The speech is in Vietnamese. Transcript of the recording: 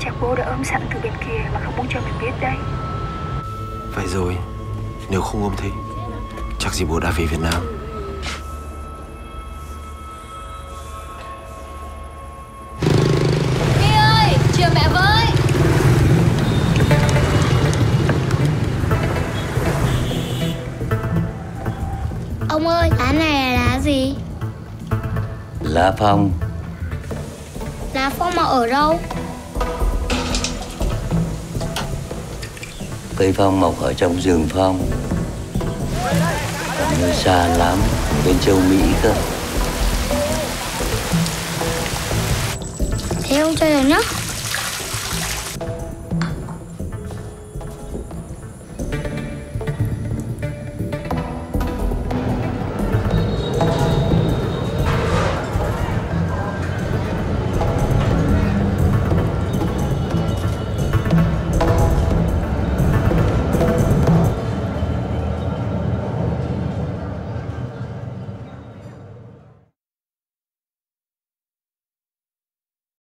chắc bố đã ôm sẵn từ bên kia mà không muốn cho mình biết đấy. Vậy rồi, nếu không ôm thế, chắc gì bố đã về Việt Nam. My ơi, chiều mẹ với. Ông ơi, lá này là lá gì? Lá phong. Lá phong mà ở đâu? Cây phong mọc ở trong rừng phong. Nơi xa lắm, bên châu Mỹ cơ. Thế ông chơi rồi nhá.